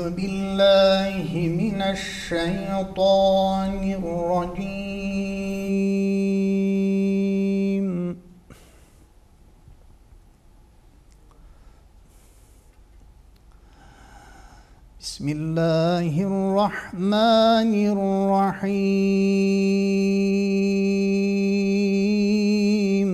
بالله من الشيطان الرجيم. بسم الله الرحمن الرحيم.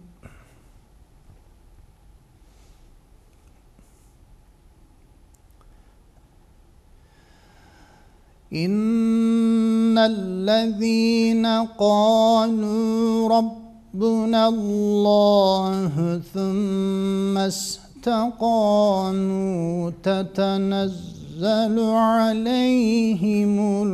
إن الذين قالوا ربنا الله ثم استقاموا تتنزل عليهم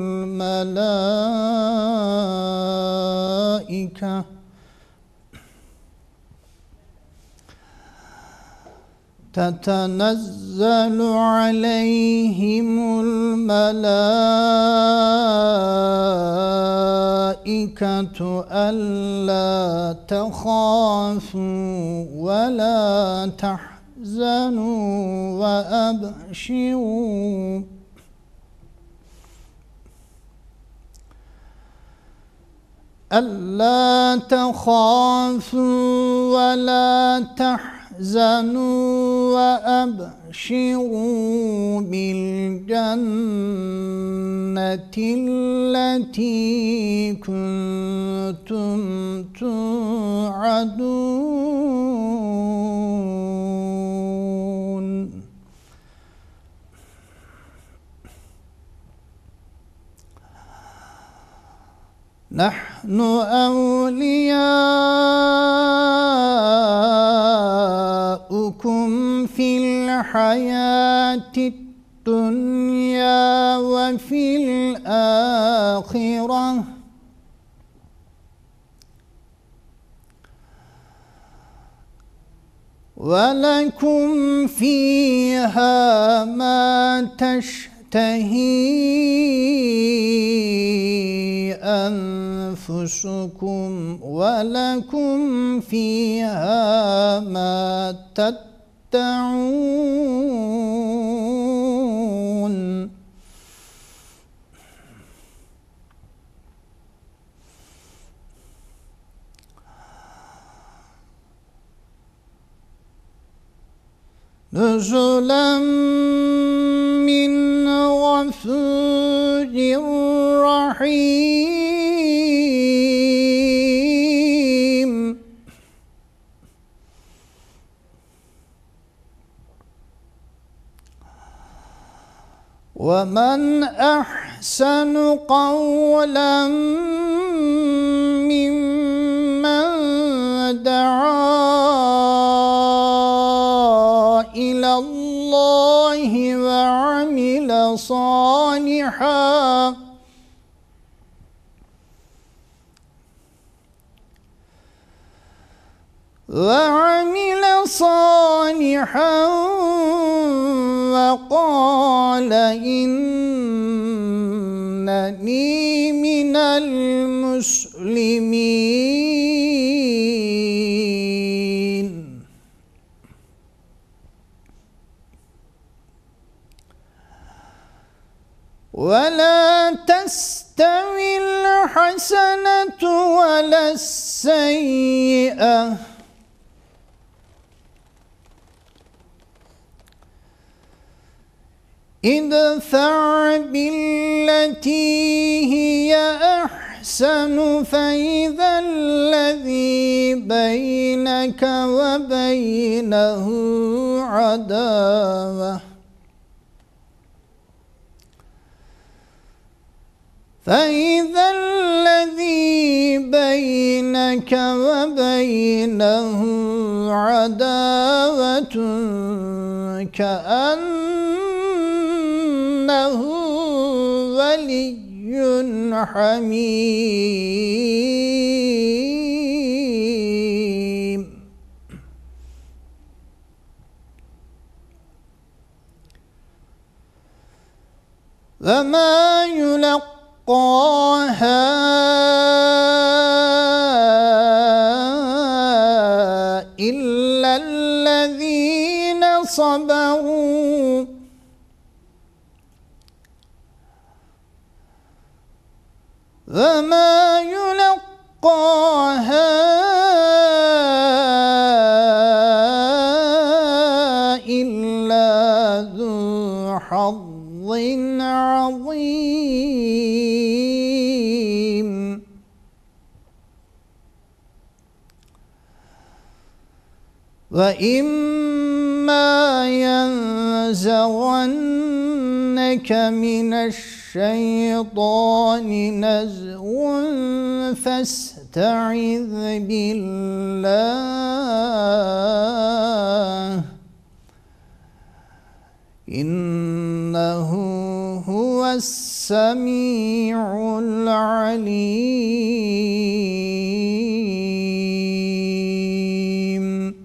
الملائكة ألا تخافوا ولا تحزنوا وأبشروا بالجنة التي كنتم توعدون. نحن أولياؤكم في الحياة الدنيا وفي الآخرة ولكم فيها ما تشتهي أنفسكم ولكم فيها ما تدعون. نزلا من غفور رحيم. ومن أحسن قولا ممن دعا إلى الله وعمل صالحا وقال إنني من المسلمين. ولا تستوي الحسنة ولا السيئة ادفع بالتي هي أحسن فإذا الذي بينك وبينه عداوة كأنه ولي حميم. وما يلقاها إلا الذين صبروا وَمَا يُلَقَّاهَا إِلَّا ذُو حَظٍّ عَظِيمٍ. وَإِمَّا يَنزَغَنَّكَ مِنَ الشَّيْطَانِ نَزْغٌ فَاسْتَعِذْ بِاللَّهِ إِنَّهُ هُوَ السَّمِيعُ الْعَلِيمُ.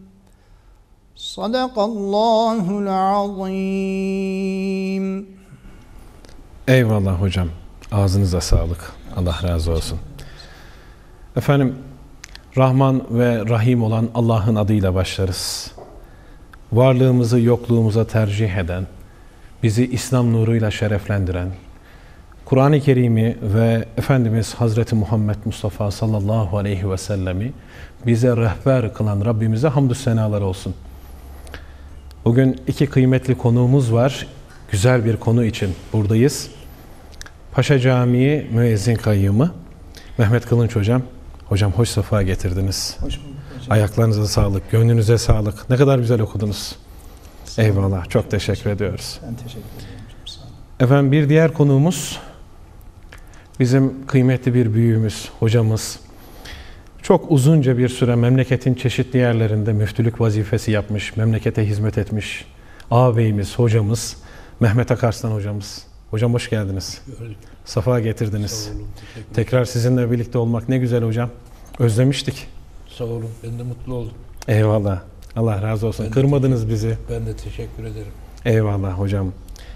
Sadakallahul azim. Eyvallah hocam. Ağzınıza sağlık. Allah razı olsun. Efendim, Rahman ve Rahim olan Allah'ın adıyla başlarız. Varlığımızı yokluğumuza tercih eden, bizi İslam nuruyla şereflendiren, Kur'an-ı Kerim'i ve Efendimiz Hazreti Muhammed Mustafa sallallahu aleyhi ve sellemi bize rehber kılan Rabbimize hamdü senalar olsun. Bugün iki kıymetli konuğumuz var. Güzel bir konu için buradayız. Paşa Camii Müezzin Kayyımı Mehmet Kılınç hocam. Hocam hoş sefa getirdiniz. Hoş bulduk hocam. Ayaklarınıza sağlık, gönlünüze sağlık. Ne kadar güzel okudunuz. Eyvallah. Çok teşekkür ediyoruz. Ben teşekkür ederim hocam. Sağ olun. Efendim bir diğer konuğumuz bizim kıymetli bir büyüğümüz, hocamız. Çok uzunca bir süre memleketin çeşitli yerlerinde müftülük vazifesi yapmış, memlekete hizmet etmiş ağabeyimiz, hocamız Mehmet Akarslan hocamız. Hocam hoş geldiniz. Gördük. Safa getirdiniz. Sağ olun. Teşekkür Tekrar sizinle birlikte olmak ne güzel hocam. Özlemiştik. Sağ olun. Ben de mutlu oldum. Eyvallah. Allah razı olsun. Kırmadınız bizi. Ben de teşekkür ederim. Eyvallah hocam.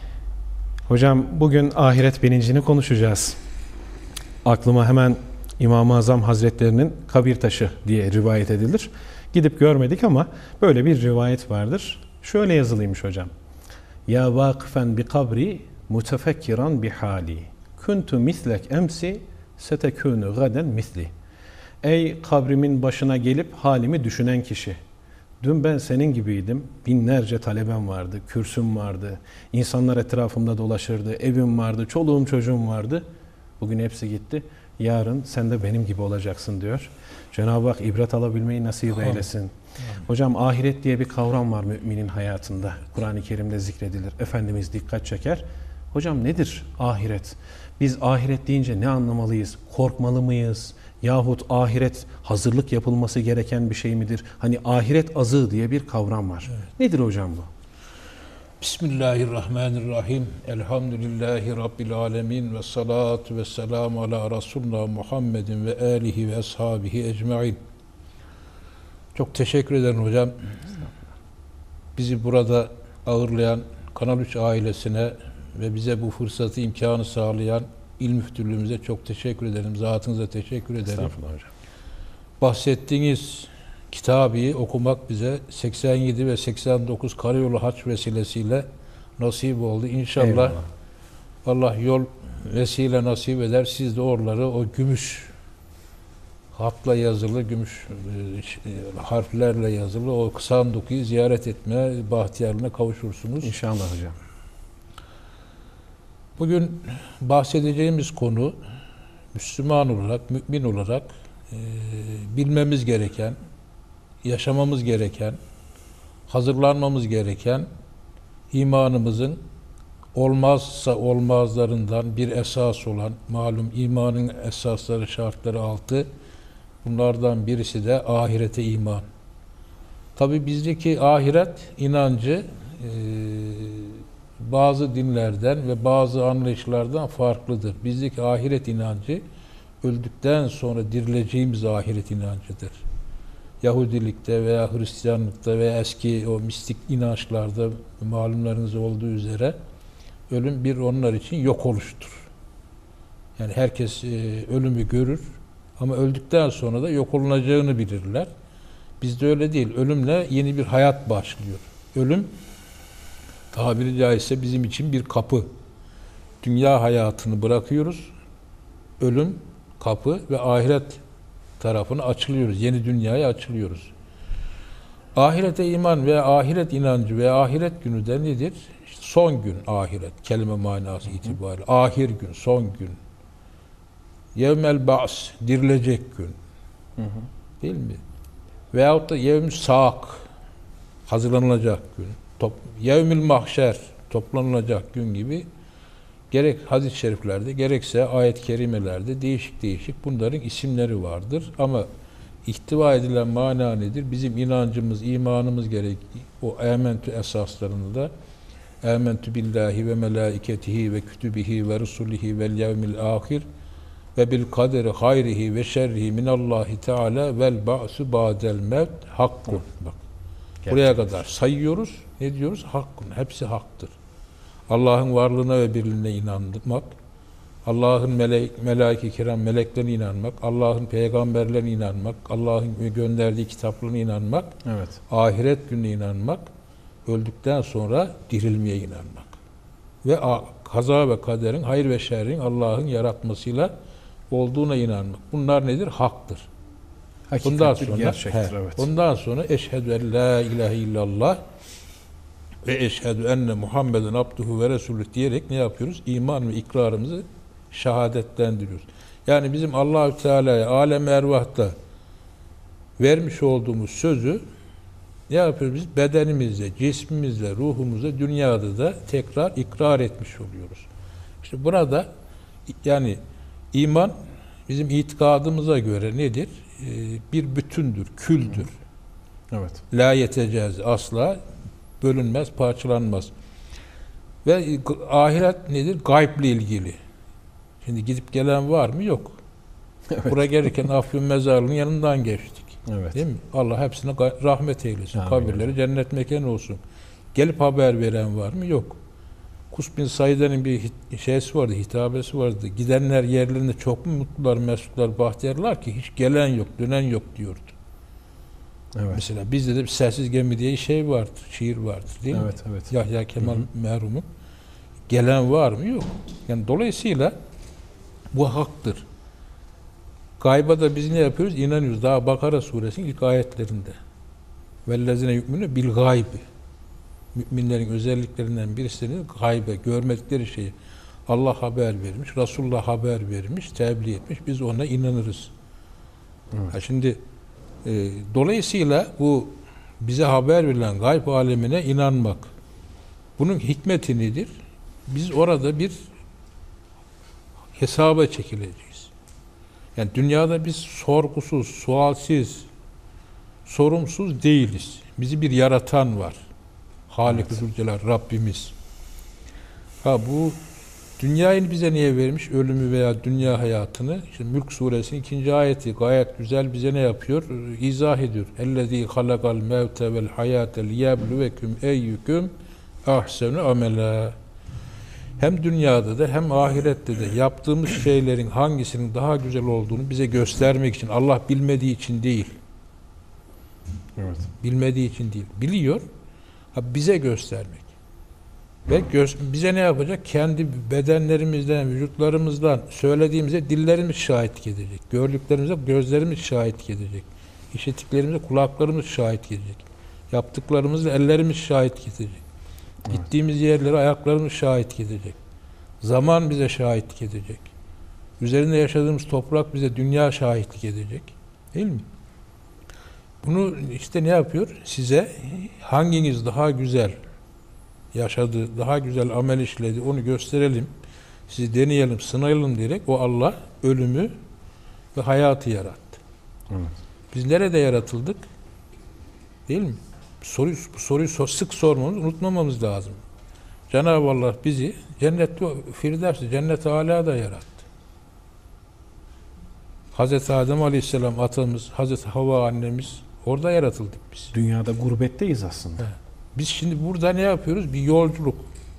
Hocam bugün ahiret bilincini konuşacağız. Aklıma hemen İmam-ı Azam Hazretlerinin kabir taşı diye rivayet edilir. Gidip görmedik ama böyle bir rivayet vardır. Şöyle yazılıymış hocam. Ya vakifen bi kabri mutefekkiran bi hali. Kuntu mislek emsi setekûnü gaden misli. Ey kabrimin başına gelip halimi düşünen kişi. Dün ben senin gibiydim. Binlerce talebem vardı, kürsüm vardı. İnsanlar etrafımda dolaşırdı. Evim vardı, çoluğum çocuğum vardı. Bugün hepsi gitti. Yarın sen de benim gibi olacaksın diyor. Cenab-ı Hak ibret alabilmeyi nasip eylesin. Hocam ahiret diye bir kavram var müminin hayatında. Kur'an-ı Kerim'de zikredilir. Efendimiz dikkat çeker. Hocam nedir ahiret? Biz ahiret deyince ne anlamalıyız? Korkmalı mıyız? Yahut ahiret hazırlık yapılması gereken bir şey midir? Hani ahiret azığı diye bir kavram var. Evet. Nedir hocam bu? Bismillahirrahmanirrahim. Elhamdülillahi Rabbil alemin. Ve salatu ve selamu ala Resulullah Muhammedin ve alihi ve ashabihi ecmain. Çok teşekkür ederim hocam. Bizi burada ağırlayan Kanal 3 ailesine ve bize bu fırsatı, imkanı sağlayan İl Müftülüğümüze çok teşekkür ederim. Zatınıza teşekkür ederim. Estağfurullah hocam. Bahsettiğiniz kitabı okumak bize 87 ve 89 Karayolu Haç vesilesiyle nasip oldu. İnşallah Eyvallah. Allah yol vesile nasip eder. Siz de oraları o gümüş hatla yazılı, gümüş harflerle yazılı o sanduku ziyaret etme bahtiyarlığına kavuşursunuz. İnşallah hocam. Bugün bahsedeceğimiz konu Müslüman olarak, mümin olarak bilmemiz gereken, yaşamamız gereken, hazırlanmamız gereken imanımızın olmazsa olmazlarından bir esas olan, malum imanın esasları, şartları 6, bunlardan birisi de ahirete iman. Tabi bizdeki ahiret inancı bazı dinlerden ve bazı anlayışlardan farklıdır. Bizdeki ahiret inancı öldükten sonra dirileceğimiz ahiret inancıdır. Yahudilikte veya Hristiyanlıkta veya eski o mistik inançlarda malumlarınız olduğu üzere ölüm bir onlar için yok oluştur. Yani herkes ölümü görür ama öldükten sonra da yok olunacağını bilirler. Bizde öyle değil. Ölümle yeni bir hayat başlıyor. Ölüm tabiri caizse bizim için bir kapı. Dünya hayatını bırakıyoruz. Ölüm kapı ve ahiret tarafına açılıyoruz. Yeni dünyaya açılıyoruz. Ahirete iman ve ahiret inancı ve ahiret günü de nedir? İşte son gün ahiret, kelime manası itibariyle. Ahir gün, son gün. Yevmel ba's, dirilecek gün. Değil mi? Veyahut da yevmü sak, hazırlanılacak gün. Yevmül mahşer, toplanılacak gün gibi gerek hadis-i şeriflerde, gerekse ayet-i kerimelerde değişik bunların isimleri vardır. Ama ihtiva edilen mana nedir? Bizim inancımız, imanımız gerek. O ementü esaslarını da ementü billahi ve melaiketihi ve kütübihi ve rusulihi vel yevmil ahir ve bil kaderi hayrihi ve şerrihi minallahi teala vel ba'su ba'del mevt hakkun. Bak. Buraya kadar sayıyoruz. Ne diyoruz? Hakkun. Hepsi haktır. Allah'ın varlığına ve birliğine inanmak, Allah'ın melaike-i kiram meleklerine inanmak, Allah'ın peygamberlerine inanmak, Allah'ın gönderdiği kitaplarına inanmak, Evet. ahiret gününe inanmak, öldükten sonra dirilmeye inanmak. Ve kaza ve kaderin, hayır ve şerrin Allah'ın yaratmasıyla olduğuna inanmak. Bunlar nedir? Haktır. Hakikattir, gerçektir. Evet. Ondan sonra eşhedü en la ilahe illallah ve eşhedü enne Muhammeden abduhu ve resulü diyerek ne yapıyoruz? İman ve ikrarımızı şehadetlendiriyoruz. Yani bizim Allahü Teala'ya alem-i ervahta vermiş olduğumuz sözü ne yapıyoruz biz? Bedenimizle, cismimizle, ruhumuzla, dünyada da tekrar ikrar etmiş oluyoruz. İşte burada yani iman bizim itikadımıza göre nedir? Bir bütündür, küldür. Evet. La yetecez, asla bölünmez, parçalanmaz. Ve ahiret nedir? Gayble ilgili. Şimdi gidip gelen var mı? Yok. Evet. Buraya gelirken Afyon mezarlığının yanından geçtik. Evet. Değil mi? Allah hepsine rahmet eylesin. Amin. Kabirleri cennet mekanı olsun. Gelip haber veren var mı? Yok. Kus bin Said'in bir şeysi vardı, hitabesi vardı. Gidenler yerlerinde çok mu mutlular, mesutlar, bahtiyarlar ki hiç gelen yok, dönen yok diyordu. Evet. Mesela bizde de bir Sessiz Gemi diye şey vardır, şiir vardır değil mi? Evet, evet. Yahya Kemal merhumun. Gelen var mı? Yok. Yani dolayısıyla bu haktır. Gayba da biz ne yapıyoruz? İnanıyoruz. Daha Bakara suresinin ilk ayetlerinde. Vellezine yu'minu bil gaybi. Müminlerin özelliklerinden birisinin gaybe, görmedikleri şeyi Allah haber vermiş, Resulullah haber vermiş, tebliğ etmiş. Biz ona inanırız. Evet. Şimdi dolayısıyla bu bize haber verilen gayb alemine inanmak. Bunun hikmeti nedir? Biz orada bir hesaba çekileceğiz. Yani dünyada biz sorgusuz, sualsiz, sorumsuz değiliz. Bizi bir yaratan var. Halik-i Zülcelal Rabbimiz. Bu dünyayı bize niye vermiş? Ölümü veya dünya hayatını. İşte Mülk suresinin 2. ayeti gayet güzel bize ne yapıyor? İzah ediyor. Ellezî halakal mevte vel hayâte liyebluvekum eyyüküm ahsenu amela. Hem dünyada da hem ahirette de yaptığımız şeylerin hangisinin daha güzel olduğunu bize göstermek için. Allah bilmediği için değil. Evet. Bilmediği için değil. Biliyor. Bize göstermek. Ve bize ne yapacak? Kendi bedenlerimizden, vücutlarımızdan söylediğimize dillerimiz şahitlik edecek. Gördüklerimize gözlerimiz şahitlik edecek. İşittiklerimize kulaklarımız şahitlik edecek. Yaptıklarımızla ellerimiz şahitlik edecek. Evet. Gittiğimiz yerlere ayaklarımız şahitlik edecek. Zaman bize şahitlik edecek. Üzerinde yaşadığımız toprak bize dünya şahitlik edecek. Değil mi? Bunu işte ne yapıyor? Size hanginiz daha güzel yaşadı, daha güzel amel işledi, onu gösterelim, sizi deneyelim, sınayalım diyerek o Allah ölümü ve hayatı yarattı. Evet. Biz nerede yaratıldık? Değil mi? Bu soruyu sık sormamız, unutmamamız lazım. Cenab-ı Allah bizi cennette, Firdevs'te, cennet-i âlâda yarattı. Hazreti Adem Aleyhisselam atamız, Hazreti Havva annemiz, orada yaratıldık biz. Dünyada gurbetteyiz aslında. Evet. Biz şimdi burada ne yapıyoruz? Bir yolculuk.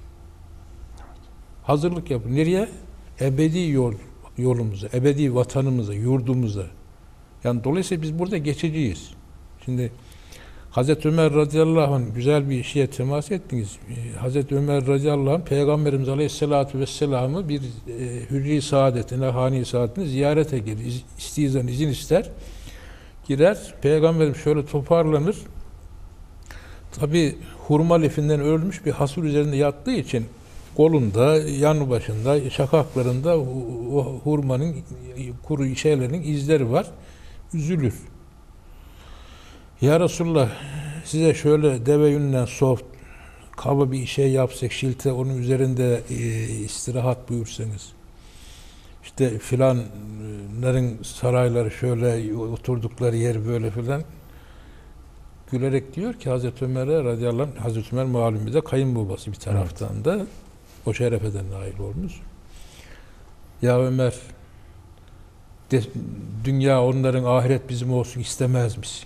Hazırlık yapıyoruz. Nereye? Ebedi yolumuza, ebedi vatanımıza, yurdumuza. Yani dolayısıyla biz burada geçeceğiz. Şimdi Hazreti Ömer radıyallahu anh güzel bir şeye temas ettiniz. Hazreti Ömer radıyallahu anh Peygamberimiz aleyhissalatu vesselam'ı bir hürri saadetine, hani saadetine ziyarete gelir. İstizan, izin ister. Girer. Peygamberim şöyle toparlanır. Tabi hurma lifinden örülmüş bir hasır üzerinde yattığı için kolunda, yanı başında, şakaklarında o hurmanın kuru şeylerinin izleri var. Üzülür. Ya Resulullah, size şöyle deve yününden soft, kaba bir şey yapsak, şilte onun üzerinde istirahat buyursanız, işte filanların sarayları şöyle, oturdukları yer böyle filan, gülerek diyor ki Hazreti Ömer'e radıyallahu anh, Hazreti Ömer malum bir de kayınbabası bir taraftan da o şerefeden nail olmuş. Ya Ömer, dünya onların, ahiret bizim olsun istemez misin?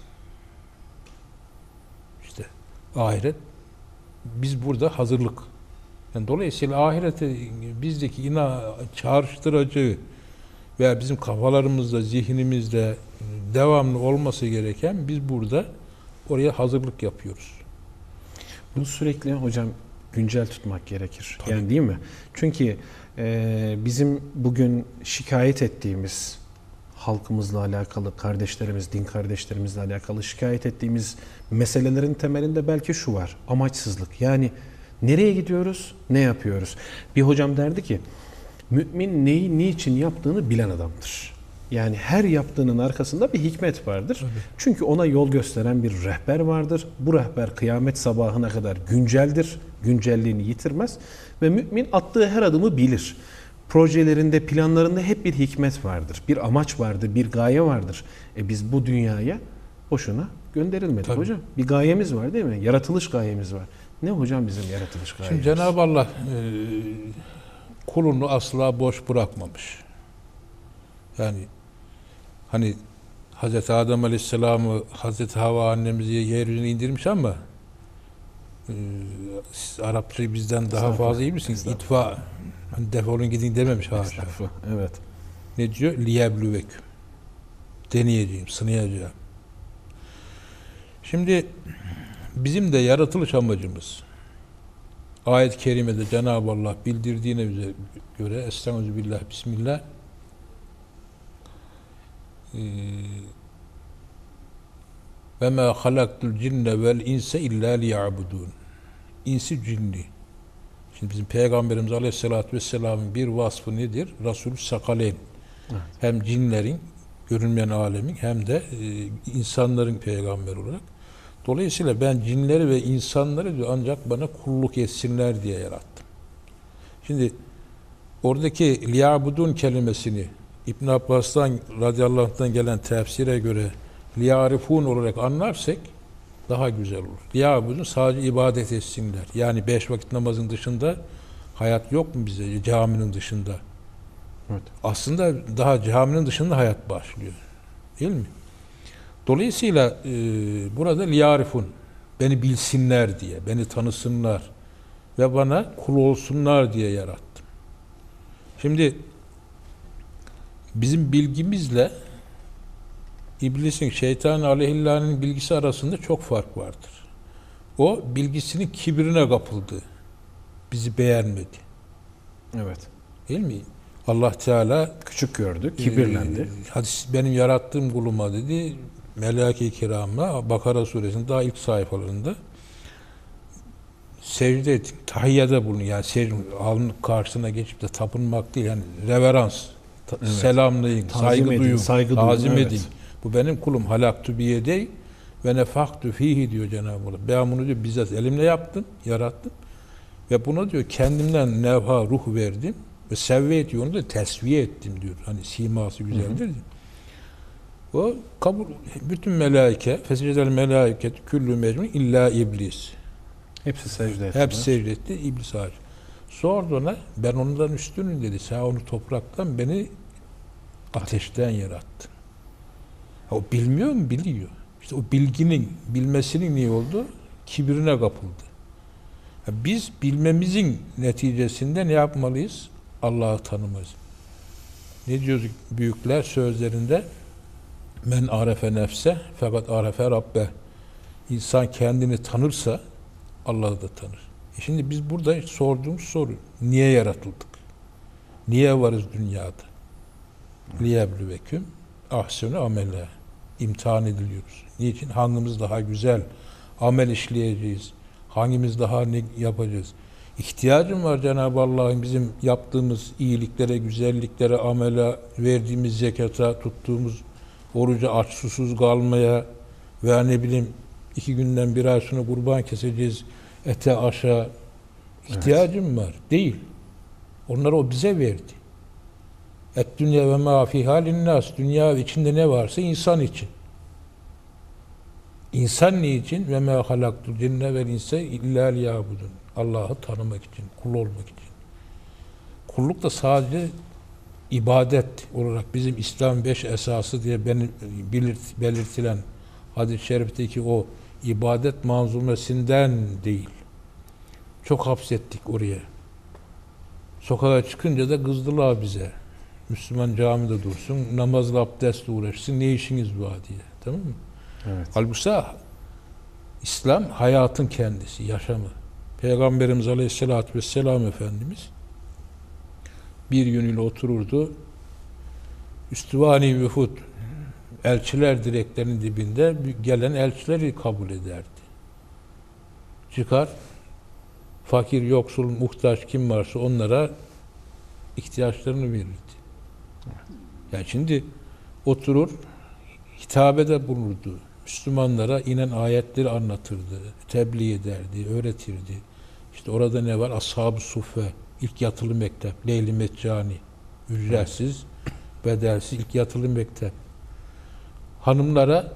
İşte ahiret, biz burada hazırlık. Yani dolayısıyla ahirete bizdeki çağrıştırıcı veya bizim kafalarımızda, zihnimizde devamlı olması gereken, biz burada oraya hazırlık yapıyoruz. Bunu sürekli hocam güncel tutmak gerekir. Tabii. Yani değil mi? Çünkü bizim bugün şikayet ettiğimiz halkımızla alakalı, kardeşlerimiz, din kardeşlerimizle alakalı şikayet ettiğimiz meselelerin temelinde belki şu var: amaçsızlık. Yani nereye gidiyoruz, ne yapıyoruz? Bir hocam derdi ki, mümin neyi, niçin yaptığını bilen adamdır. Yani her yaptığının arkasında bir hikmet vardır. Tabii. Çünkü ona yol gösteren bir rehber vardır. Bu rehber kıyamet sabahına kadar günceldir. Güncelliğini yitirmez. Ve mümin attığı her adımı bilir. Projelerinde, planlarında hep bir hikmet vardır. Bir amaç vardır, bir gaye vardır. Biz bu dünyaya boşuna gönderilmedik. Tabii. Hocam. Bir gayemiz var değil mi? Yaratılış gayemiz var. Ne hocam bizim yaratılış gayemiz? Şimdi Cenab-ı Allah kulunu asla boş bırakmamış. Yani hani Hazreti Adem Aleyhisselam'ı, Hazreti Havva annemizi yeryüzüne indirmiş ama siz Arapçayı bizden daha fazla iyi misiniz? İtfa, hani defolun gidin dememiş haşa. Evet. Ne diyor? Liyeblüveküm. Deneyeceğim, sınayacağım. Şimdi bizim de yaratılış amacımız, ayet-i kerimede Cenab-ı Allah bildirdiğine göre Estağfirullah, Bismillah, ve ma halaktul cinne vel inse illa liya'budun. İnsi cinni. Şimdi bizim Peygamberimiz Aleyhisselatü Vesselam'ın bir vasfı nedir? Resulü Sakaleyn. Evet. Hem cinlerin, görünmeyen alemin, hem de insanların peygamberi olarak. Dolayısıyla ben cinleri ve insanları diyor ancak bana kulluk etsinler diye yarattım. Şimdi oradaki liya'budun kelimesini İbn Abbas'tan radıyallahu anh'tan gelen tefsire göre liyarifun olarak anlarsak daha güzel olur. Liya'budun sadece ibadet etsinler. Yani 5 vakit namazın dışında hayat yok mu bize, caminin dışında? Evet. Aslında daha caminin dışında hayat başlıyor. Değil mi? Dolayısıyla burada liyarifun, beni bilsinler diye, beni tanısınlar ve bana kul olsunlar diye yarattım. Şimdi bizim bilgimizle İblisin, şeytan aleyhillâhin bilgisi arasında çok fark vardır. O bilgisinin kibrine kapıldı. Bizi beğenmedi. Evet. Değil mi? Allah Teala küçük gördü, kibirlendi. Hadi benim yarattığım kuluma dedi, Melaike-i Kiram'a Bakara suresinin daha ilk sayfalarında secde et, tahiyyede bulun. Yani alnın karşısına geçip de tapınmak değil, yani reverans, evet, selamlayın, saygı duyun, tazim edin. Evet. Bu benim kulum, halaktu biyedey ve nefaktu fihi diyor Cenab-ı Allah. Ben bunu diyor bizzat elimle yaptım, yarattım ve buna diyor kendimden nevha, ruh verdim ve sevviyet diyor, onu da tesviye ettim diyor. Hani siması güzeldir diyor. O kabul, bütün melaike, fesecedel melaiket küllü mecmun illa iblis. Hepsi secde etti. Hepsi secde etti, iblis hariç. Sordu ona, ben ondan üstünüm dedi. Sen onu topraktan, beni ateşten yarattın. O bilmiyor mu? Biliyor. İşte o bilginin, bilmesinin niye oldu? Kibrine kapıldı. Biz bilmemizin neticesinde ne yapmalıyız? Allah'ı tanımalıyız. Ne diyor büyükler sözlerinde? Men arefe nefse fakat arefe rabbe. İnsan kendini tanırsa Allah'ı da tanır. Şimdi biz burada sorduğumuz soru, niye yaratıldık? Niye varız dünyada? Liyebluvekum ahsenu amele. İmtihan ediliyoruz. Niçin? Hangimiz daha güzel amel işleyeceğiz? Hangimiz daha ne yapacağız? İhtiyacım var Cenab-ı Allah'ın bizim yaptığımız iyiliklere, güzelliklere, amele, verdiğimiz zekata, tuttuğumuz oruca, aç susuz kalmaya veya ne bileyim 2 günden 1 ay sonra kurban keseceğiz, ete aşağı ihtiyacım var. Değil. Onları o bize verdi. Et dünya ve ma fiha linnas. Dünya içinde ne varsa insan için. İnsan niçin? Ve ma halaktul cinne vel insa illa liyabudun. Allah'ı tanımak için, kul olmak için. Kulluk da sadece ibadet olarak bizim İslam 5 esası diye belirtilen hadis-i şerifteki o ibadet manzumesinden değil. Çok hapsettik oraya. Sokağa çıkınca da kızdılar bize. Müslüman camide dursun, namazla abdestle uğraşsın, ne işiniz var diye. Tamam mı? Evet. Halbuki İslam hayatın kendisi, yaşamı. Peygamberimiz Aleyhisselatü Vesselam Efendimiz bir yönüyle otururdu. Üstüvani vühud, elçiler direklerinin dibinde gelen elçileri kabul ederdi. Çıkar, fakir, yoksul, muhtaç kim varsa onlara ihtiyaçlarını verirdi. Yani şimdi oturur, hitabede bulunurdu. Müslümanlara inen ayetleri anlatırdı, tebliğ ederdi, öğretirdi. İşte orada ne var? Ashab-ı Suffe, ilk yatılı mektep, Leyli Meccani, ücretsiz, bedelsiz ilk yatılı mektep. Hanımlara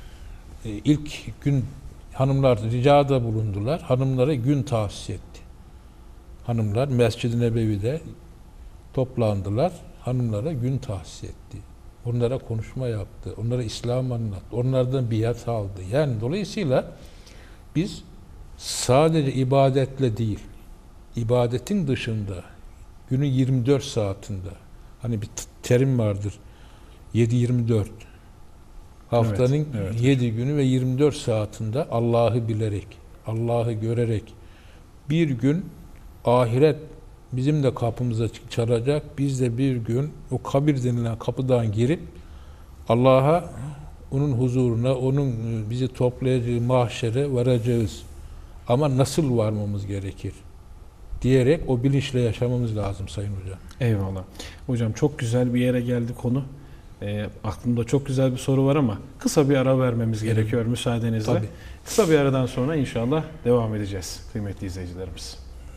ilk gün hanımlar ricada bulundular. Hanımlara gün tahsis etti. Hanımlar Mescid-i Nebevi'de toplandılar. Hanımlara gün tahsis etti. Onlara konuşma yaptı. Onlara İslam anlattı. Onlardan biat aldı. Yani dolayısıyla biz sadece ibadetle değil, ibadetin dışında günün 24 saatinde hani bir terim vardır. 7-24 haftanın evet. 7 günü ve 24 saatinde Allah'ı bilerek, Allah'ı görerek bir gün ahiret bizim de kapımıza çalacak. Biz de bir gün o kabir denilen kapıdan girip Allah'a, onun huzuruna, onun bizi toplayacağı mahşere varacağız. Ama nasıl varmamız gerekir? Diyerek o bilinçle yaşamamız lazım Sayın Hocam. Eyvallah. Hocam çok güzel bir yere geldi konu. Aklımda çok güzel bir soru var ama kısa bir ara vermemiz gerekiyor müsaadenizle. Tabii. Kısa bir aradan sonra inşallah devam edeceğiz kıymetli izleyicilerimiz.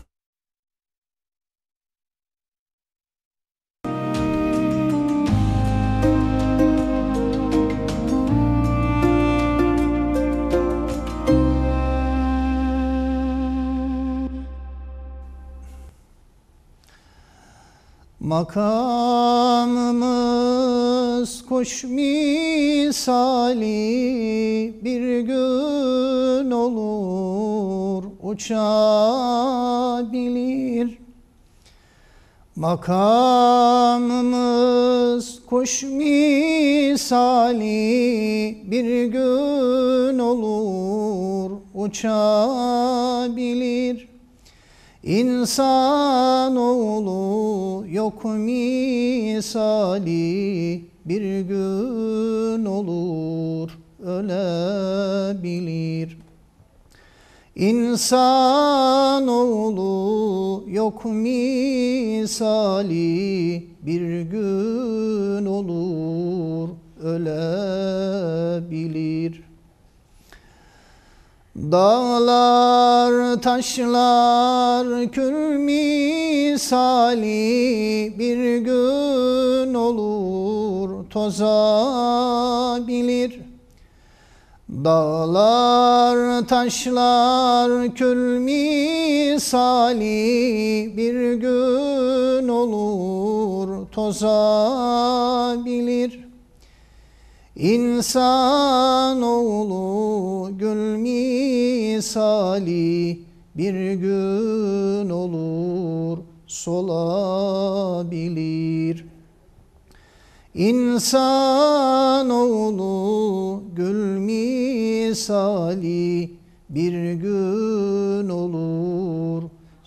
Makamımız kuş misali bir gün olur uçabilir. Makamımız kuş misali bir gün olur uçabilir. İnsanoğlu yok misali bir gün olur ölebilir. İnsanoğlu yok misali bir gün olur ölebilir. Dağlar, taşlar kül misali bir gün olur tozabilir. Dağlar, taşlar kül misali bir gün olur tozabilir. İnsanoğlu gül misali bir gün olur solabilir. İnsanoğlu gül misali bir gün olur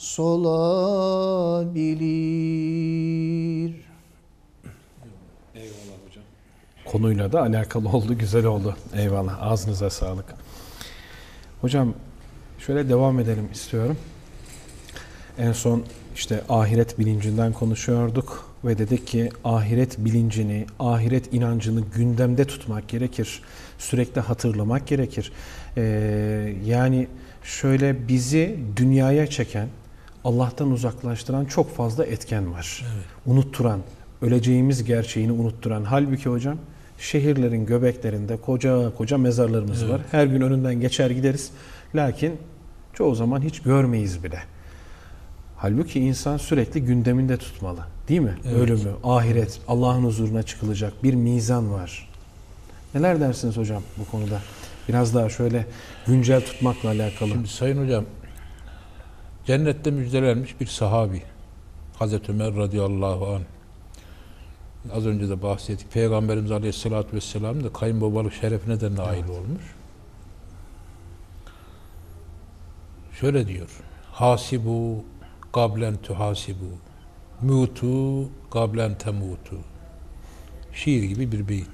solabilir. Eyvallah hocam. Konuyla da alakalı oldu, güzel oldu. Eyvallah, ağzınıza sağlık. Hocam şöyle devam edelim istiyorum. En son işte ahiret bilincinden konuşuyorduk ve dedik ki ahiret bilincini, ahiret inancını gündemde tutmak gerekir. Sürekli hatırlamak gerekir. Yani şöyle bizi dünyaya çeken, Allah'tan uzaklaştıran çok fazla etken var. Evet. Unutturan, öleceğimiz gerçeğini unutturan. Halbuki hocam şehirlerin göbeklerinde koca koca mezarlarımız evet. var. Her gün önünden geçer gideriz. Lakin çoğu zaman hiç görmeyiz bile. Halbuki insan sürekli gündeminde tutmalı. Değil mi? Evet. Ölümü, ahiret, Allah'ın huzuruna çıkılacak bir mizan var. Neler dersiniz hocam bu konuda? Biraz daha şöyle güncel tutmakla alakalı. Şimdi Sayın Hocam, cennette müjdelenmiş bir sahabi. Hazreti Ömer radıyallahu anh. Az önce de bahsettik. Peygamberimiz aleyhissalatü vesselam da kayınbabalık şerefine de nail evet. olmuş. Şöyle diyor. Hasibu kablen tuhasibu. Mutu kablen temutu. Şiir gibi bir beyit.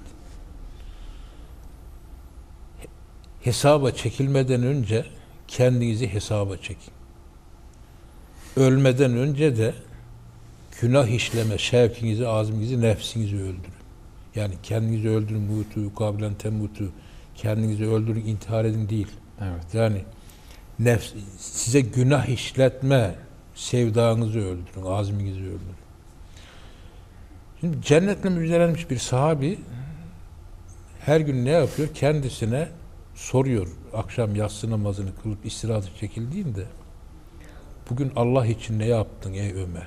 Hesaba çekilmeden önce kendinizi hesaba çekin. Ölmeden önce de günah işleme şevkinizi, azminizi, nefsinizi öldürün. Yani kendinizi öldürün, mutu kablen temutu. Kendinizi öldürün, intihar edin değil. Evet. Yani size günah işletme sevdanızı öldürün, azminizi öldürün. Şimdi cennetle müjdelenmiş bir sahabi her gün ne yapıyor? Kendisine soruyor. Akşam yatsı namazını kılıp istirahatı çekildiğinde bugün Allah için ne yaptın ey Ömer?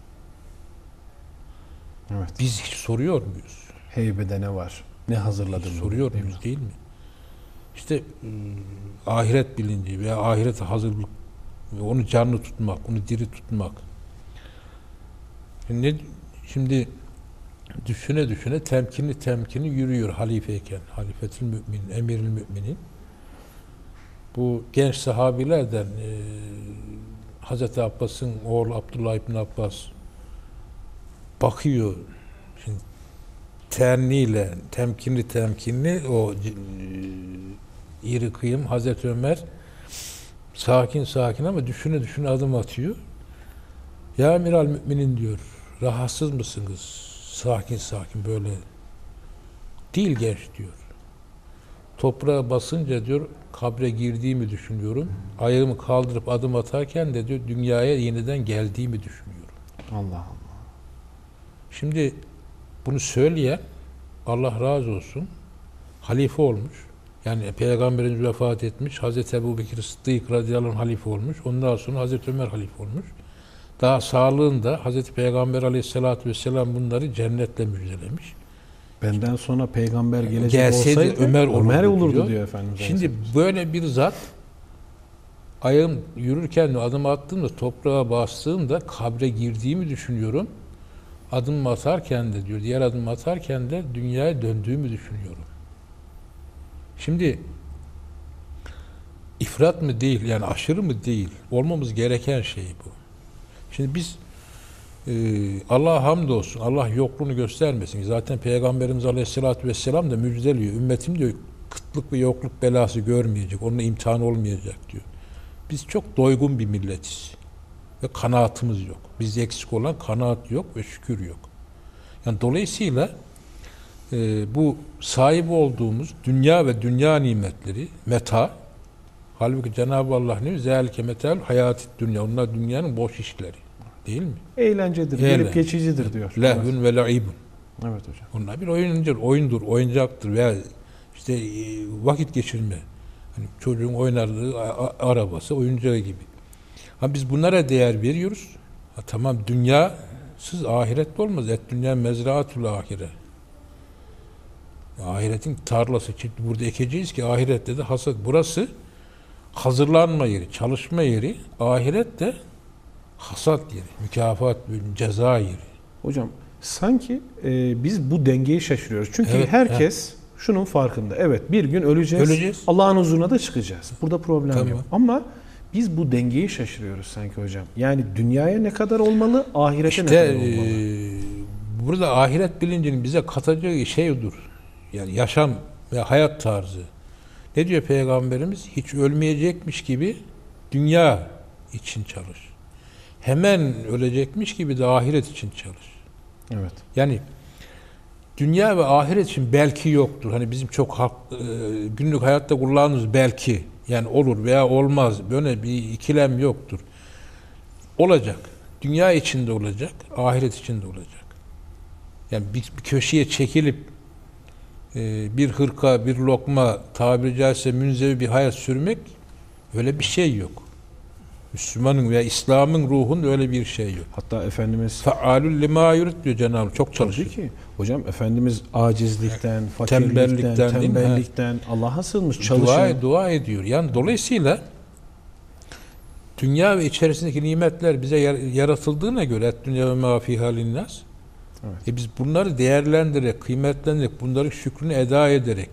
Evet. Biz hiç soruyor muyuz? Heybede ne var? Ne hazırladın? Soruyor muyuz değil mi? İşte ahiret bilinci veya ahirete hazırlık, onu canlı tutmak, onu diri tutmak. Şimdi düşüne düşüne temkinli yürüyor halifeyken. Halifetül mümin, emirül müminin. Bu genç sahabilerden Hazreti Abbas'ın oğlu Abdullah İbni Abbas bakıyor. Şimdi terniyle, temkinli o iri kıyım Hazreti Ömer sakin ama düşüne adım atıyor. Ya emiral müminin diyor, rahatsız mısınız? Sakin böyle. Değil genç diyor. Toprağa basınca diyor, kabre girdiğimi düşünüyorum. Ayağımı kaldırıp adım atarken de diyor, dünyaya yeniden geldiğimi düşünüyorum. Allah Allah. Şimdi bunu söyleyen, Allah razı olsun, halife olmuş. Yani Peygamberimiz vefat etmiş, Hazreti Ebubekir Sıddık radıyallahu anh halife olmuş. Ondan sonra Hazreti Ömer halife olmuş. Daha sağlığında Hazreti Peygamber aleyhissalatü vesselam bunları cennetle müjdelemiş. Benden sonra peygamber gelecek olsaydı Ömer olurdu diyor Efendimiz. Şimdi böyle bir zat ayağım yürürken adım attığımda toprağa bastığımda kabre girdiğimi düşünüyorum. Adım atarken de diyor, diğer adım atarken de dünyaya döndüğümü düşünüyorum. Şimdi ifrat mı değil, yani aşırı mı değil, olmamız gereken şey bu. Şimdi biz Allah'a hamdolsun, Allah yokluğunu göstermesin. Zaten Peygamberimiz Aleyhisselatü Vesselam da müjdeliyor. Ümmetim diyor, kıtlık ve yokluk belası görmeyecek, onunla imtihan olmayacak diyor. Biz çok doygun bir milletiz ve kanaatımız yok. Bizde eksik olan kanaat yok ve şükür yok. Yani dolayısıyla bu sahip olduğumuz dünya ve dünya nimetleri, meta, halbuki Cenab-ı Allah ne? Zâlike metal hayâtit dünya. Onlar dünyanın boş işleri. Değil mi? Eğlencedir, gelip geçicidir diyor. Lehvün ve la'ibun. Evet hocam. Onlar bir oyundur, oyuncaktır veya işte vakit geçirme. Hani çocuğun oynardığı arabası, oyuncağı gibi. Ha biz bunlara değer veriyoruz. Ha tamam, dünyasız ahirette olmaz. Et dünya mezraatül ahire. Ahiretin tarlası. Burada ekeceğiz ki ahirette de hasat. Burası hazırlanma yeri, çalışma yeri. Ahirette hasat yeri, mükafat, ceza yeri. Hocam Sanki biz bu dengeyi şaşırıyoruz. Çünkü Evet, herkes şunun farkında. Evet, bir gün öleceğiz. Öleceğiz. Allah'ın huzuruna da çıkacağız. Burada problem Tamam. yok. Ama biz bu dengeyi şaşırıyoruz sanki hocam. Yani dünyaya ne kadar olmalı, ahirete ne kadar olmalı? Burada ahiret bilincinin bize katacağı şey odur. Yani yaşam ve hayat tarzı. Ne diyor Peygamberimiz? Hiç ölmeyecekmiş gibi dünya için çalış. Hemen ölecekmiş gibi de ahiret için çalış. Evet. Yani dünya ve ahiret için belki yoktur. Hani bizim çok günlük hayatta kullandığımız belki, yani olur veya olmaz, böyle bir ikilem yoktur. Olacak. Dünya için de olacak, ahiret için de olacak. Yani bir köşeye çekilip bir hırka, bir lokma, tabiri caizse münzevi bir hayat sürmek, öyle bir şey yok. Müslümanın veya İslam'ın ruhunda öyle bir şey yok. Hatta Efendimiz Faalül lima yurid diyor Cenab-ı Hak. Çok çalışıyor. tabii ki. Hocam Efendimiz acizlikten, fakirlikten, tembellikten Allah'a sığınmış, çalışan. Dua ediyor. Yani dolayısıyla dünya ve içerisindeki nimetler bize yaratıldığına göre dünya ve ma fiha linnas. Evet. Biz bunları değerlendirerek, kıymetlendirerek, bunların şükrünü eda ederek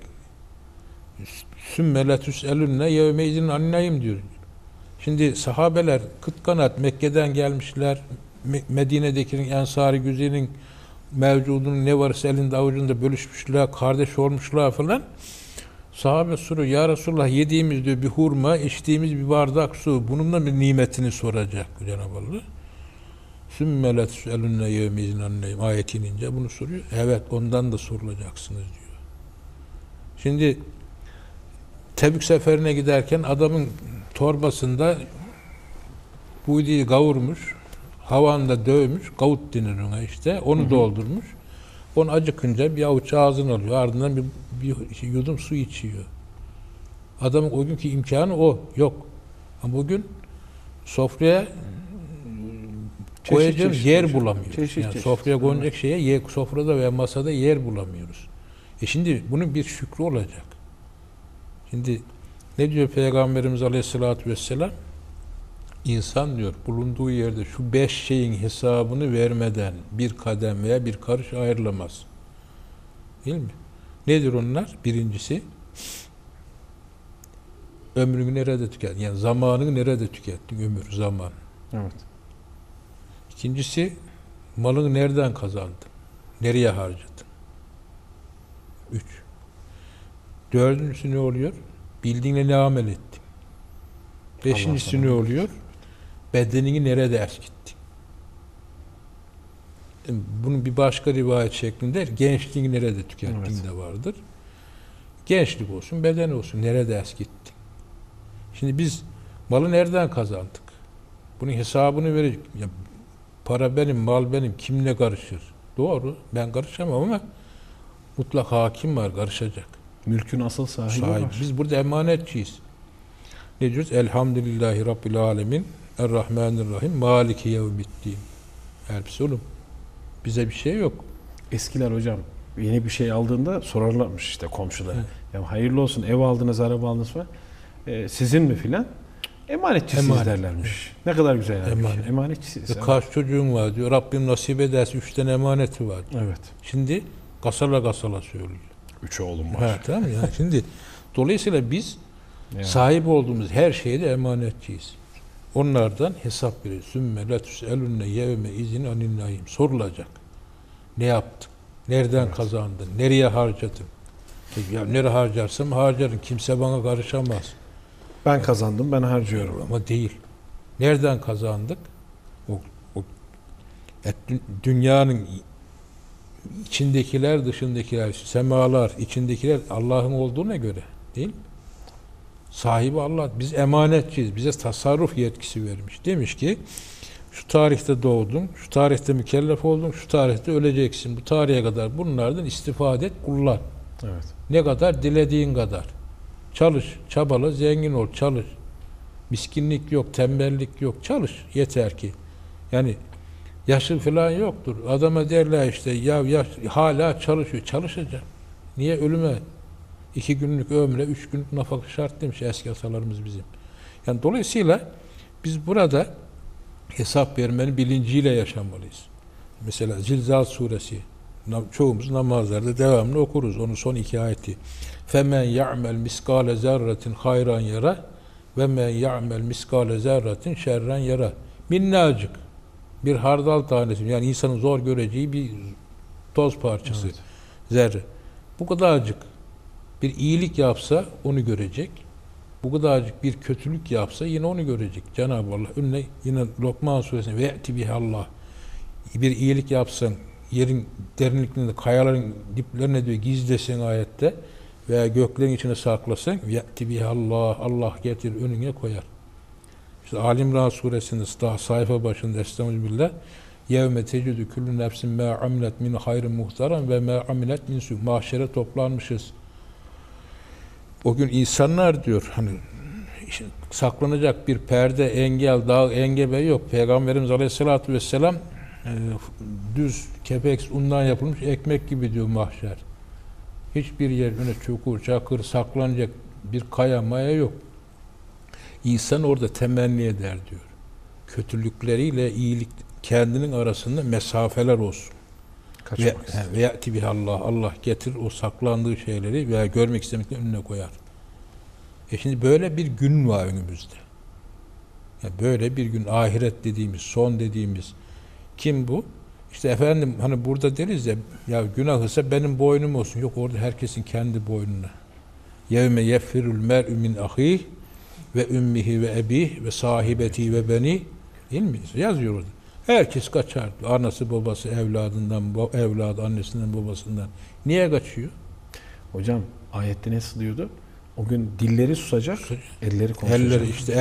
sümme letüselünne yevme izin annayım diyor. Şimdi sahabeler kıt kanat Mekke'den gelmişler. Medine'dekinin Ensari güzelinin mevcudunun ne varsa elinde avucunda bölüşmüşler, kardeş olmuşlar falan. Sahabe soruyor, ya Resulullah yediğimiz diyor bir hurma, içtiğimiz bir bardak su, bununla bir nimetini soracak Cenab-ı Allah. Sümme letüselünne yevme izin annayım ayeti inince bunu soruyor. Evet, ondan da sorulacaksınız diyor. Şimdi Tebük seferine giderken adamın torbasında buğdayı kavurmuş, havanda dövmüş, kavut denir ona işte, onu doldurmuş. Onu acıkınca bir avuç ağzına alıyor, ardından bir yudum su içiyor. Adamın o günkü imkanı o, yok. Ama bugün sofraya koyacağımız yer bulamıyoruz. Yani sofraya konacak şeye, sofrada veya masada yer bulamıyoruz. Şimdi bunun bir şükrü olacak. Şimdi ne diyor Peygamberimiz Aleyhisselatü Vesselam? İnsan diyor bulunduğu yerde şu 5 şeyin hesabını vermeden bir kadem veya bir karış ayrılamaz. Değil mi? Nedir onlar? Birincisi, ömrünü nerede tükettin? Yani zamanını nerede tükettin? Ömür, zaman. Evet. İkincisi, malını nereden kazandın? Nereye harcadın? 3. Dördüncüsü ne oluyor? Bildiğinle ne amel ettin? Beşincisi ne oluyor? Bedenini nerede eskittin? Bunun bir başka rivayet şeklinde gençliğini nerede tükettin de vardır. Gençlik olsun, beden olsun, nerede eskittin? Şimdi biz malı nereden kazandık? Bunun hesabını verecek. Ya, para benim, mal benim, kimle karışır? Doğru, ben karışamam ama mutlak hakim var, karışacak. Mülkün asıl sahibi var. Biz burada emanetçiyiz. Ne diyoruz? Elhamdülillahi Rabbil Alemin Errahmanirrahim Maliki Yevmiddin. Elbise oğlum. Bize bir şey yok. Eskiler hocam yeni bir şey aldığında sorarlarmış işte komşulara. Ya hayırlı olsun, ev aldınız, araba aldınız falan. Sizin mi filan? Emanetçisiyiz derlermiş. Ne kadar güzel yani. Emanetçisiyiz. Kaç çocuğun var diyor. Rabbim nasip ederse 3 tane emaneti var diyor. Evet. Şimdi kasala söylüyor. 3 oğlum var. Ha, tamam ya. Şimdi dolayısıyla biz sahip olduğumuz her şeyde emanetçiyiz. Onlardan hesap veriyor. Sümme letüselünne yevme izin aninnaim. Sorulacak. Ne yaptın? Nereden kazandın? Nereye harcadın? Ya nereye harcarsam harcarım. Kimse bana karışamaz. Ben kazandım, ben harcıyorum. Ama değil. Nereden kazandık? Dünyanın içindekiler, dışındakiler, semalar, içindekiler Allah'ın olduğuna göre değil mi? Sahibi Allah. Biz emanetçiyiz. Bize tasarruf yetkisi vermiş. Demiş ki şu tarihte doğdun, şu tarihte mükellef oldun, şu tarihte öleceksin. Bu tarihe kadar bunlardan istifade et, kullan. Evet. Ne kadar? Dilediğin kadar. Çalış, çabala, zengin ol, çalış. Miskinlik yok, tembellik yok. Çalış yeter ki. Yani yaşı falan yoktur. Adama derler işte ya hala çalışıyor. Çalışacak. Niye? Ölüme 2 günlük ömre 3 günlük nafaka şart demiş eski atalarımız bizim. Yani dolayısıyla biz burada hesap vermenin bilinciyle yaşamalıyız. Mesela Zilzal suresi çoğumuz namazlarda devamlı okuruz. Onun son 2 ayeti. Femen ya'mel miskale zerretin hayran yara ve men ya'mel miskale zerretin şerran yara. Minnacık bir hardal tanesi, yani insanın zor göreceği bir toz parçası, evet, zerre. Bu kadarcık bir iyilik yapsa onu görecek. Bu kadarcık bir kötülük yapsa yine onu görecek. Cenab-ı Allah önüne yine Lokman suresinde ve ye'ti bihallah, bir iyilik yapsan yerin derinliklerinde, kayaların diplerine diyor gizlesin ayette veya göklerin içine saklasan ye'ti bihallah, Allah getir önüne koyar. İşte Ali İmran suresinde daha sayfa başında estağfirullah, yevme tecidü küllü nefsin mâ amilet min hayrın muhtaran ve mâ amilet min su. Mahşere toplanmışız. O gün insanlar diyor, hani saklanacak bir perde, engel, dağ, engebe yok. Peygamberimiz Aleyhisselatü Vesselam düz kepeks undan yapılmış ekmek gibi diyor mahşer. Hiçbir yerine çukur, çakır, saklanacak bir kaya maya yok. İnsan orada temenni eder diyor. Kötülükleriyle iyilik kendinin arasında mesafeler olsun. Ve ye'ti bihallah, Allah getir o saklandığı şeyleri veya görmek istemekten önüne koyar. Şimdi böyle bir gün var önümüzde. Yani böyle bir gün, ahiret dediğimiz, son dediğimiz, kim bu? İşte efendim hani burada deriz ya günahısa benim boynum olsun. Yok, orada herkesin kendi boynuna. Yevme yefirul mer'ü min ahih ve ümmihi ve ebih ve sahibeti ve beni, değil mi? Yazıyor orada. Herkes kaçar. Anası babası evladından, evladı annesinden babasından. Niye kaçıyor? Hocam ayette nasıl diyordu? O gün dilleri susacak, elleri konuşacak. Elleri işte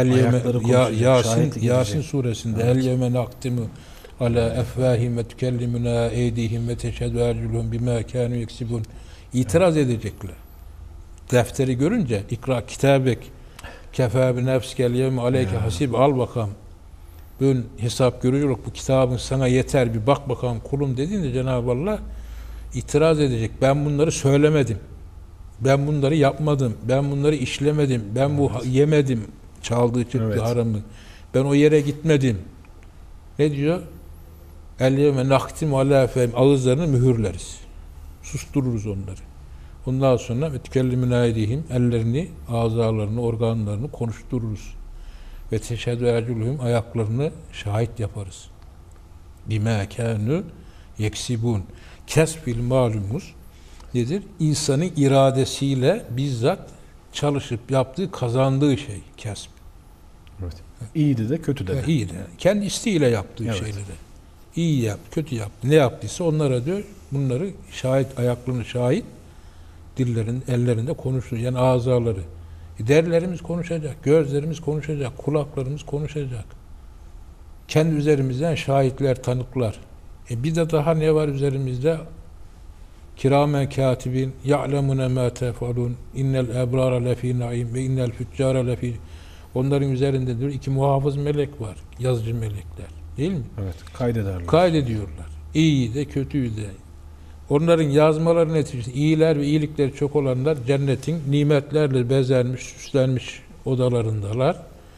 Yasin suresinde el yevme naktimu ala efvahim ve tükellimuna eydihim ve teşhedü erculuhum bima kânû yeksibun. İtiraz edecekler. Defteri görünce ikra kitabek kefâ bi nefsikel yevme aleyke hasib, al bakalım. Bugün hesap görüyoruz, bu kitabın sana yeter, bir bak bakalım kulum dediğinde Cenab-ı Allah itiraz edecek. Ben bunları söylemedim. Ben bunları yapmadım. Ben bunları işlemedim. Ben bu yemedim. Çaldığı çıktı haramı. Ben o yere gitmedim. Ne diyor? El-yevme naktim alâ efem, ağızlarını mühürleriz. Sustururuz onları. Ondan sonra ve tükellimine eydihim, ellerini, azalarını, organlarını konuştururuz. Ve teşhedü erculuhum, ayaklarını şahit yaparız. Bimâ kânû yeksibûn. Kesbil malumuz nedir? İnsanın iradesiyle bizzat çalışıp yaptığı, kazandığı şey kesb. Evet. İyiydi de kötü de. İyi de. Kendi isteğiyle yaptığı şeyleri. İyi yaptı, kötü yaptı. Ne yaptıysa onlara diyor, bunları şahit, ayaklarını şahit, dillerin, ellerinde konuşur. Yani azaları. Derlerimiz konuşacak, gözlerimiz konuşacak, kulaklarımız konuşacak. Kendi üzerimizden şahitler, tanıklar. Bir de daha ne var üzerimizde? Kiramen katibin ya'lemune ma tefalun innel ebrara lefî naim ve innel füccâra lefî. Onların üzerinde diyor 2 muhafız melek var, yazıcı melekler. Değil mi? Evet, kaydederler. Kaydediyorlar. İyiyi de kötüyü de. Onların yazmaları neticesinde iyiler ve iyilikleri çok olanlar cennetin nimetlerle bezenmiş, süslenmiş odalarındalar.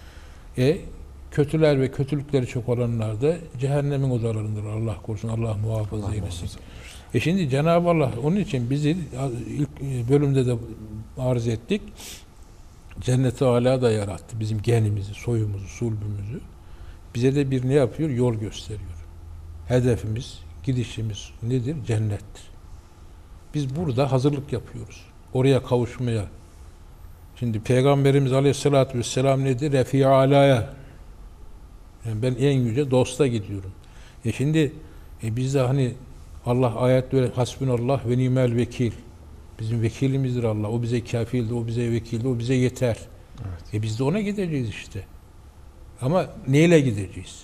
Kötüler ve kötülükleri çok olanlar da cehennemin odalarındalar. Allah korusun, Allah muhafaza eylesin. Şimdi Cenab-ı Allah onun için bizi ilk bölümde de arz ettik. Cennet-i Âlâ da yarattı. Bizim genimizi, soyumuzu, sulbümüzü. Bize de bir ne yapıyor? Yol gösteriyor. Hedefimiz, gidişimiz nedir? Cennettir. Biz burada hazırlık yapıyoruz. Oraya kavuşmaya. Şimdi Peygamberimiz Aleyhisselatü Vesselam nedir? Refî alâya. Yani ben en yüce dosta gidiyorum. Şimdi biz de hani Allah ayette öyle hasbunallah ve nimel vekil. Bizim vekilimizdir Allah. O bize kafildir, o bize vekildir, o bize yeter. Evet. Biz de ona gideceğiz işte. Ama neyle gideceğiz?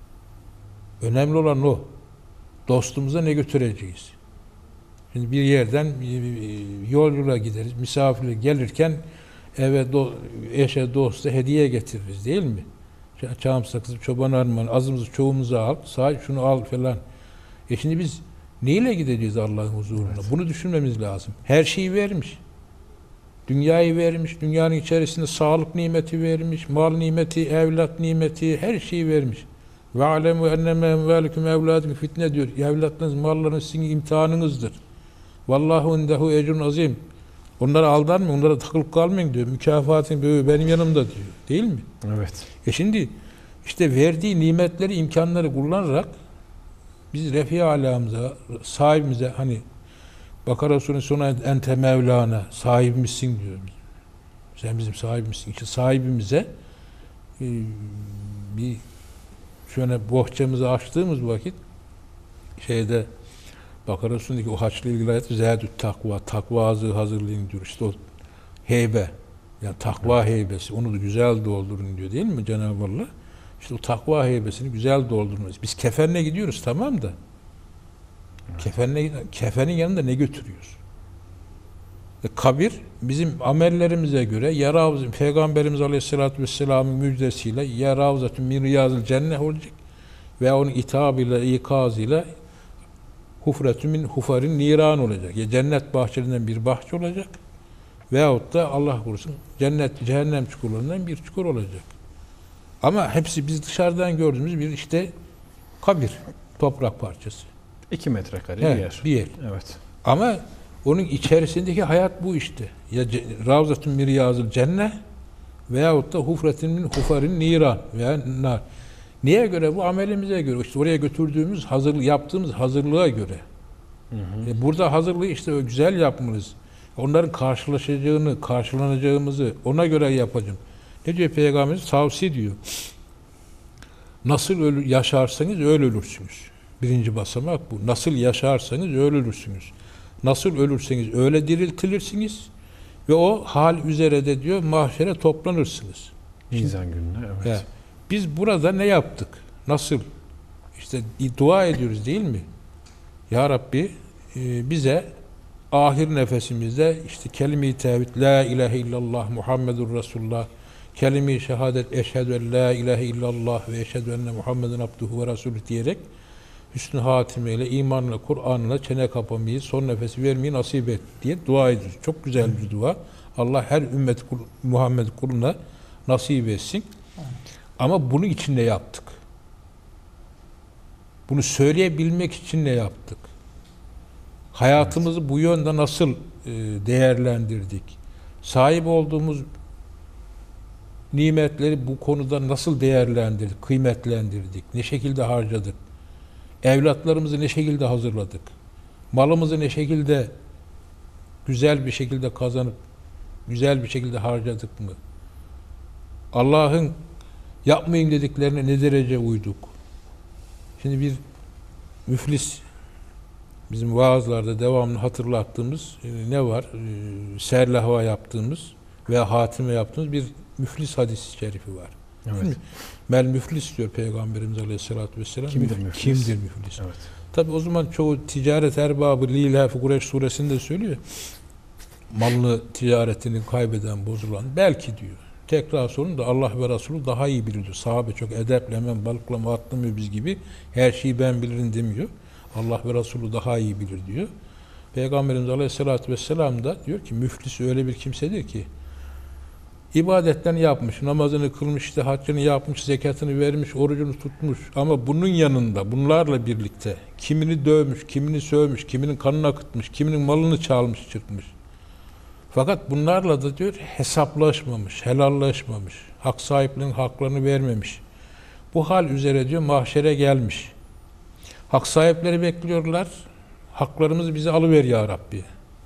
Önemli olan o. Dostumuza ne götüreceğiz? Şimdi bir yerden yolculuğa gideriz. Misafirle gelirken eve eşe dosta hediye getiririz değil mi? Çam sakızı, çoban armağanı, azımızı çoğumuzu al, sadece şunu al falan. Şimdi biz neyle gideceğiz Allah'ın huzuruna? Evet. Bunu düşünmemiz lazım. Her şeyi vermiş. Dünyayı vermiş, dünyanın içerisinde sağlık nimeti vermiş, mal nimeti, evlat nimeti, her şeyi vermiş. Ve alemu enneme emvâlüküm evlâdüküm fitne diyor. Evlatlarınız, mallarınız sizin imtihanınızdır. Vallahu indehu ecrun azim. Onlara aldanmayın, onlara takılıp kalmayın diyor. Mükafatın böyle benim yanımda diyor. Değil mi? Evet. Şimdi işte verdiği nimetleri, imkanları kullanarak biz Refi alamıza, sahibimize hani Bakara Suresi sonu ente Mevlana sahibimizsin diyor. Sen bizim sahibimizsin. İşte sahibimize bir şöyle bohçamızı açtığımız vakit şeyde Bakara Suresi'ndeki o haçla ilgili ayet zâdü takva, takva azığı hazırlayın diyor. İşte o heybe, yani takva heybesi, onu da güzel doldurun diyor değil mi Cenab-ı Allah? İşte o takva heybesini güzel doldurunuz. Biz kefenle gidiyoruz tamam da kefenin yanında ne götürüyoruz? Kabir bizim amellerimize göre Peygamberimiz Aleyhisselatü Vesselam'ın müjdesiyle ya ravzatun min riyazil cennet olacak ve onun itabıyla, ikazıyla hufretun min hufarin niran olacak. Ya cennet bahçelerinden bir bahçe olacak veyahut da Allah korusun cehennem çukurlarından bir çukur olacak. Ama hepsi biz dışarıdan gördüğümüz bir işte kabir, toprak parçası. 2 metrekare He, bir yer. bir yer. Evet. Ama onun içerisindeki hayat bu işte. Ya ravzatun min riyazil cennet veyahut da hufretun min hufarin niran veya nar. Neye göre? Bu amelimize göre. İşte oraya götürdüğümüz, yaptığımız hazırlığa göre. Hı hı. Burada hazırlığı işte güzel yapmalıyız. Onların karşılanacağımızı ona göre yapacağım. Ne diyor Peygamberimiz? Tavsiye diyor. Nasıl yaşarsanız öyle ölürsünüz. Birinci basamak bu. Nasıl yaşarsanız öyle ölürsünüz. Nasıl ölürseniz öyle diriltilirsiniz ve o hal üzere de diyor mahşere toplanırsınız. Mizan gününe evet. Yani biz burada ne yaptık? Nasıl? İşte dua ediyoruz değil mi? Ya Rabbi bize ahir nefesimizde işte kelime-i tevhid la ilahe illallah Muhammedur Resulullah, kelime-i şehadet eşhedü en la ilahe illallah ve eşhedü enne Muhammeden abduhu ve resulü diyerek hüsnü hatimeyle, imanla, Kur'an'la çene kapamayı, son nefesi vermeyi nasip et diye dua ediyoruz. Çok güzel bir dua. Allah her ümmet Muhammed kuluna nasip etsin. Ama bunu için ne yaptık? Bunu söyleyebilmek için ne yaptık? Hayatımızı bu yönde nasıl değerlendirdik? Sahip olduğumuz nimetleri bu konuda nasıl değerlendirdik, kıymetlendirdik? Ne şekilde harcadık? Evlatlarımızı ne şekilde hazırladık? Malımızı ne şekilde güzel bir şekilde kazanıp güzel bir şekilde harcadık mı? Allah'ın yapmayın dediklerine ne derece uyduk? Şimdi bir müflis bizim vaazlarda devamlı hatırlattığımız ne var? Serlahva yaptığımız veya hatime yaptığımız bir müflis hadis-i şerifi var. Evet. Mel müflis diyor Peygamberimiz Aleyhisselatü Vesselam. Kimdir müflis? Kimdir müflis? Evet. Tabi o zaman çoğu ticaret erbabı Lilafi Kureyş suresinde söylüyor. Malını, ticaretini kaybeden, bozulan belki diyor. Tekrar sorun da Allah ve Resulü daha iyi bilir diyor. Sahabe çok edeple hemen balıklama atlamıyor biz gibi. Her şeyi ben bilirim demiyor. Allah ve Resulü daha iyi bilir diyor. Peygamberimiz Aleyhisselatü Vesselam da diyor ki müflis öyle bir kimsedir ki ibadetlerini yapmış, namazını kılmış, işte haccını yapmış, zekatını vermiş, orucunu tutmuş. Ama bunun yanında, bunlarla birlikte kimini dövmüş, kimini sövmüş, kiminin kanını akıtmış, kiminin malını çalmış, çırpmış. Fakat bunlarla da diyor hesaplaşmamış, helallaşmamış, hak sahiplerinin haklarını vermemiş. Bu hal üzere diyor mahşere gelmiş. Hak sahipleri bekliyorlar, haklarımızı bize alıver ya Rabbi.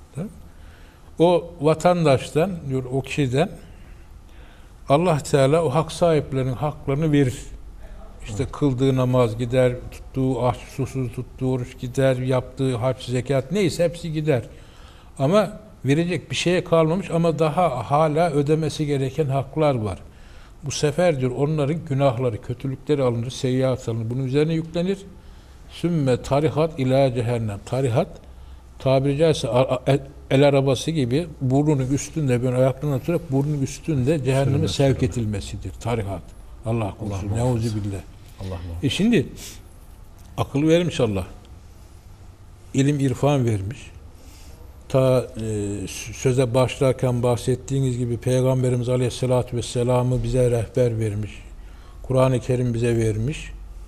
O vatandaştan, diyor o kişiden Allah Teala o hak sahiplerinin haklarını verir. İşte kıldığı namaz gider, tuttuğu aç susuz tuttuğu oruç gider, yaptığı hac, zekat neyse hepsi gider. Ama verecek bir şeye kalmamış ama daha hala ödemesi gereken haklar var. Bu sefer diyor onların günahları, kötülükleri alınır, seyyiat alınır. Bunun üzerine yüklenir. Sümme tarihat ila cehennem. Tarihat tabiri caizse el arabası gibi burnunun üstünde, böyle ayaklarına tutarak burnunun üstünde cehenneme sevk edilmesidir. Tarihat. Allah korusun. Neuzubillah. Allah. Şimdi akıl vermiş Allah. İlim, irfan vermiş. Ta söze başlarken bahsettiğiniz gibi Peygamberimiz Aleyhisselatü Vesselam'ı bize rehber vermiş. Kur'an-ı Kerim bize vermiş.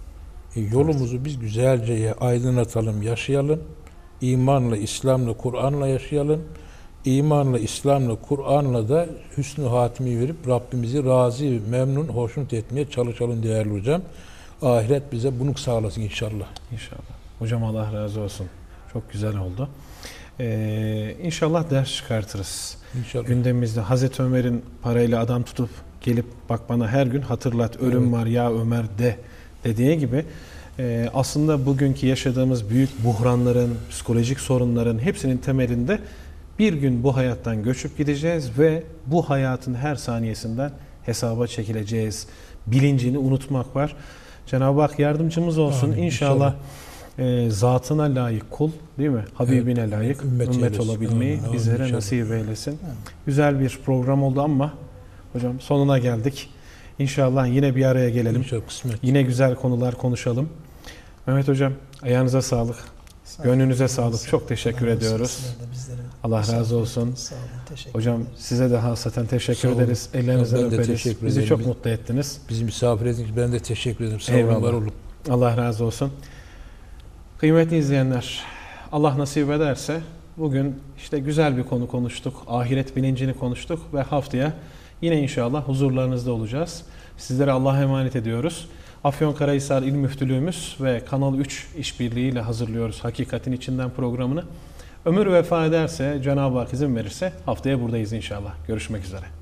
Yolumuzu biz güzelce aydınlatalım, yaşayalım. İmanla, İslam'la, Kur'an'la yaşayalım. İmanla, İslam'la, Kur'an'la da hüsnü hatimi verip Rabbimizi razı, memnun, hoşnut etmeye çalışalım değerli hocam. Ahiret bize bunu sağlasın inşallah. İnşallah. Hocam Allah razı olsun. Çok güzel oldu. İnşallah ders çıkartırız. İnşallah. Gündemimizde Hazreti Ömer'in parayla adam tutup gelip bak bana her gün hatırlat, ölüm var ya Ömer de dediği gibi aslında bugünkü yaşadığımız büyük buhranların, psikolojik sorunların hepsinin temelinde bir gün bu hayattan göçüp gideceğiz ve bu hayatın her saniyesinden hesaba çekileceğiz. Bilincini unutmak var. Cenab-ı Hak yardımcımız olsun. Amin, İnşallah zatına layık kul, değil mi? Habibine layık ümmet eylesin. olabilmeyi Amin, bizlere inşallah. nasip eylesin. Güzel bir program oldu ama hocam sonuna geldik. İnşallah yine bir araya gelelim. İnşallah kısmet. Yine güzel konular konuşalım. Mehmet hocam ayağınıza sağlık. Gönlünüze sağlık. Çok teşekkür ediyoruz. Allah razı olsun. Sağ olun. Teşekkür Hocam ederiz. size de hasaten teşekkür Sağ olun. ederiz. Ellerinizden Ben de öperiz. teşekkür Bizi ederim. çok mutlu ettiniz. Bizi misafir edin. Ben de teşekkür ederim. Sağ olun, Eyvallah. var olun. Allah razı olsun. Kıymetli izleyenler, Allah nasip ederse bugün işte güzel bir konu konuştuk. Ahiret bilincini konuştuk ve haftaya yine inşallah huzurlarınızda olacağız. Sizlere Allah'a emanet ediyoruz. Afyonkarahisar İl Müftülüğümüz ve Kanal 3 işbirliğiyle hazırlıyoruz Hakikatin İçinden programını. Ömür vefa ederse, Cenab-ı Hak izin verirse haftaya buradayız inşallah. Görüşmek üzere.